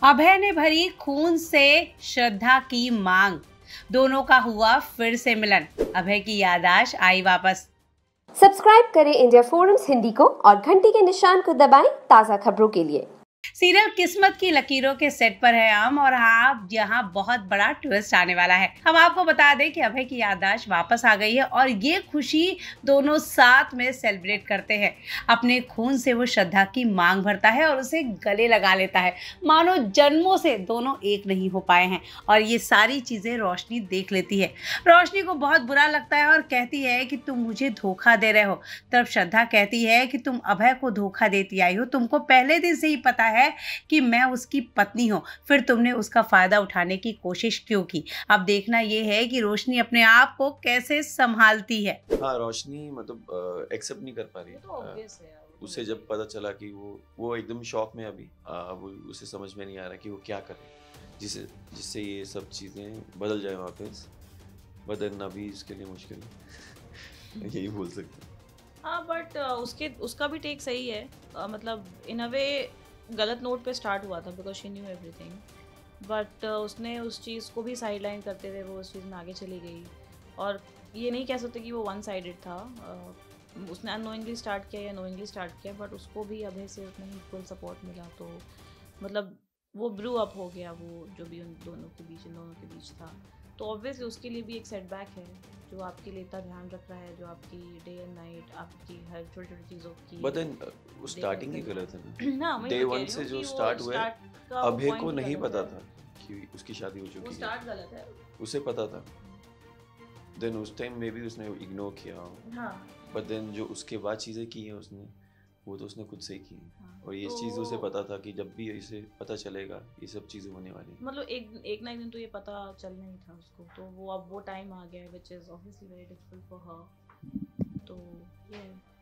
अभय ने भरी खून से श्रद्धा की मांग, दोनों का हुआ फिर से मिलन, अभय की याददाश्त आई वापस। सब्सक्राइब करें इंडिया फोरम्स हिंदी को और घंटी के निशान को दबाएं ताज़ा खबरों के लिए। सीरियल किस्मत की लकीरों के सेट पर है हम, और हाँ, यहाँ बहुत बड़ा ट्विस्ट आने वाला है। हम आपको बता दें कि अभय की याददाश्त वापस आ गई है और ये खुशी दोनों साथ में सेलिब्रेट करते हैं। अपने खून से वो श्रद्धा की मांग भरता है और उसे गले लगा लेता है, मानो जन्मों से दोनों एक नहीं हो पाए हैं। और ये सारी चीजें रोशनी देख लेती है। रोशनी को बहुत बुरा लगता है और कहती है कि तुम मुझे धोखा दे रहे हो। तब श्रद्धा कहती है कि तुम अभय को धोखा देती आई हो, तुमको पहले दिन से ही पता है कि मैं उसकी पत्नी हूँ, फिर तुमने उसका फायदा उठाने की कोशिश क्यों की। अब देखना ये है कि रोशनी अपने आप को कैसे संभालती है। हाँ, रोशनी मतलब एक्सेप्ट नहीं कर पा रही है। उसे जब पता चला कि वो एकदम शॉक में अभी वो उसे समझ में नहीं आ रहा कि वो क्या करे जिससे ये सब चीज़ें बदल जाए वापस। बदलना भी इसके लिए मुश्किल है यही बोल सकते हैं। हाँ, बट उसका भी टेक सही है। मतलब इन अ वे गलत नोट पे स्टार्ट हुआ था because she knew everything, but उसने उस चीज़ को भी साइड लाइन करते हुए वो उस चीज़ में आगे चली गई। और ये नहीं कह सकते कि वो वन साइडेड था। उसने अननोइंगली स्टार्ट किया या नोइंगली स्टार्ट किया, बट उसको भी अभय से उतना ही फुल सपोर्ट मिला। तो मतलब वो ब्रू अप हो गया, वो जो भी इन दोनों के बीच था। तो ऑब्वियसली उसके लिए भी एक सेटबैक है, जो आपके लिए इतना ध्यान रख रहा है, जो आपकी डे एंड नाइट, आपकी हर छोटी छोटी चीज़ों की। बट देन वो स्टार्टिंग ही गलत है ना। ना डे वन से जो स्टार्ट हुआ है, अभय को नहीं पता था कि उसकी शादी हो चुकी है। स्टार्ट गलत है, उसे पता था। देन उस टाइम मे भी उसने इग्नोर किया। हाँ। बट देन जो उसके बाद चीज़ें की हैं उसने, वो तो उसने खुद से ही की। हाँ, और ये चीज़ उसे पता था कि जब भी इसे पता चलेगा ये सब चीज़ें होने वाली। मतलब एक ना एक दिन तो ये पता चलना ही था उसको। तो वो अब वो टाइम आ गया है, which is obviously very difficult for her. तो ये